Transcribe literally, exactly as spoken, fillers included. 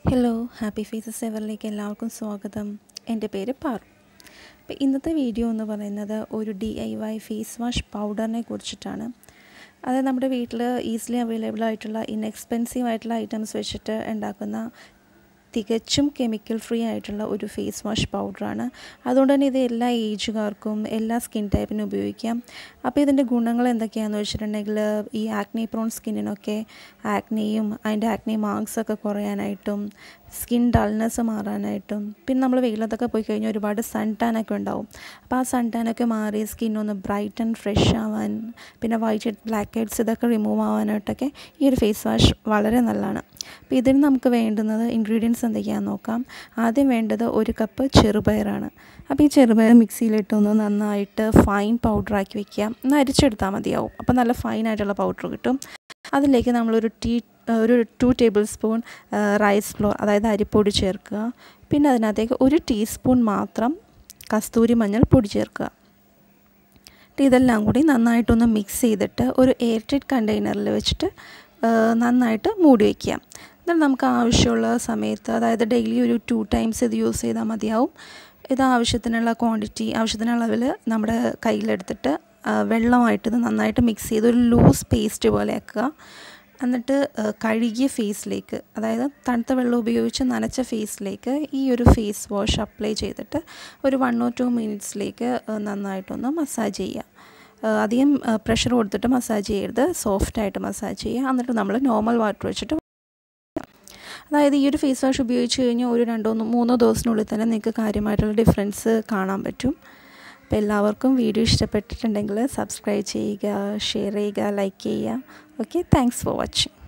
Hello happy faces എവറിലേക്ക് എല്ലാവർക്കും സ്വാഗതം. എൻ്റെ പേര് പാറു. അപ്പോൾ ഇന്നത്തെ വീഡിയോ എന്ന് പറയുന്നത് ഒരു D I Y face wash പൗഡറിനെ കുറിച്ചിട്ടാണ്. അത് നമ്മുടെ വീട്ടിൽ ഈസിലി അവൈലബിൾ ആയിട്ടുള്ള ഇൻഎക്സ്പെൻസീവ് ആയിട്ടുള്ള ഐറ്റംസ് വെച്ചിട്ട് ഉണ്ടാക്കുന്ന തികച്ചും കെമിക്കൽ ഫ്രീ ആയിട്ടുള്ള ഒരു ഫേസ് വാഷ് പൗഡറാണ്. അതുകൊണ്ട് തന്നെ ഇത് എല്ലാ ഏജുകാർക്കും എല്ലാ സ്കിൻ ടൈപ്പിനും ഉപയോഗിക്കാം. അപ്പോൾ ഇതിൻ്റെ ഗുണങ്ങൾ എന്തൊക്കെയാണെന്ന് വെച്ചിട്ടുണ്ടെങ്കിൽ ഈ ആക്നെ പ്രോൺ സ്കിന്നിനൊക്കെ ആക്നെയും അതിൻ്റെ ആക്നെ മാർക്സൊക്കെ കുറയാനായിട്ടും സ്കിൻ ഡൾനെസ് മാറാനായിട്ടും പിന്നെ നമ്മൾ വെയിലത്തൊക്കെ പോയി കഴിഞ്ഞാൽ ഒരുപാട് സൺ ടാനൊക്കെ ഉണ്ടാവും. അപ്പോൾ ആ സൺ ടാനൊക്കെ മാറി സ്കിന്നൊന്ന് ബ്രൈറ്റ് ആൻഡ് ഫ്രഷ് ആവാൻ പിന്നെ വൈറ്റ് ഹെഡ് ബ്ലാക്ക് ഹെഡ്സ് ഇതൊക്കെ റിമൂവ് ആവാനായിട്ടൊക്കെ ഈ ഒരു ഫേസ് വാഷ് വളരെ നല്ലതാണ്. അപ്പോൾ ഇതിന് നമുക്ക് വേണ്ടുന്നത് ഇൻഗ്രീഡിയൻസ് എന്തൊക്കെയാണെന്ന് നോക്കാം. ആദ്യം വേണ്ടത് ഒരു കപ്പ് ചെറുപയറാണ്. അപ്പോൾ ഈ ചെറുപയർ മിക്സിയിലിട്ടൊന്ന് നന്നായിട്ട് ഫൈൻ പൗഡറാക്കി വയ്ക്കുക. ഒന്ന് അരിച്ചെടുത്താൽ മതിയാവും. അപ്പോൾ നല്ല ഫൈനായിട്ടുള്ള പൗഡർ കിട്ടും. അതിലേക്ക് നമ്മളൊരു ടീ ഒരു two tablespoon rice flour അതായത് അരിപ്പൊടി ചേർക്കുക. പിന്നെ അതിനകത്തേക്ക് ഒരു ടീസ്പൂൺ മാത്രം കസ്തൂരി മഞ്ഞൾ പൊടി ചേർക്കുക. ഇതെല്ലാം കൂടി നന്നായിട്ടൊന്ന് മിക്സ് ചെയ്തിട്ട് ഒരു എയർ ടൈറ്റ് കണ്ടെയ്നറിൽ വെച്ചിട്ട് നന്നായിട്ട് മൂടി വയ്ക്കുക. എന്നാൽ നമുക്ക് ആവശ്യമുള്ള സമയത്ത് അതായത് ഡെയിലി ഒരു ടു ടൈംസ് ഇത് യൂസ് ചെയ്താൽ മതിയാവും. ഇത് ആവശ്യത്തിനുള്ള ക്വാണ്ടിറ്റി ആവശ്യത്തിനുള്ള അളവിൽ നമ്മുടെ കയ്യിലെടുത്തിട്ട് വെള്ളമായിട്ട് ഇത് നന്നായിട്ട് മിക്സ് ചെയ്ത് ഒരു ലൂസ് പേസ്റ്റ് പോലെ ആക്കുക. എന്നിട്ട് കഴുകിയ ഫേസിലേക്ക് അതായത് തണുത്ത വെള്ളം ഉപയോഗിച്ച് നനച്ച ഫേസിലേക്ക് ഈ ഒരു ഫേസ് വാഷ് അപ്ലൈ ചെയ്തിട്ട് ഒരു വൺ ഓർ ടു മിനിറ്റ്സിലേക്ക് നന്നായിട്ടൊന്ന് മസാജ് ചെയ്യുക. അധികം പ്രഷർ കൊടുത്തിട്ട് മസാജ് ചെയ്യരുത്, സോഫ്റ്റായിട്ട് മസാജ് ചെയ്യുക. എന്നിട്ട് നമ്മൾ നോർമൽ വാട്ടർ വെച്ചിട്ട് അതായത് ഈ ഒരു ഫേസ് വാഷ് ഉപയോഗിച്ച് കഴിഞ്ഞാൽ ഒരു രണ്ടോ മൂന്നോ ദിവസത്തിനുള്ളിൽ തന്നെ നിങ്ങൾക്ക് കാര്യമായിട്ടുള്ള ഡിഫറൻസ് കാണാൻ പറ്റും. അപ്പോൾ എല്ലാവർക്കും വീഡിയോ ഇഷ്ടപ്പെട്ടിട്ടുണ്ടെങ്കിൽ സബ്സ്ക്രൈബ് ചെയ്യുക, ഷെയർ ചെയ്യുക, ലൈക്ക് ചെയ്യുക. Okay, thanks for watching.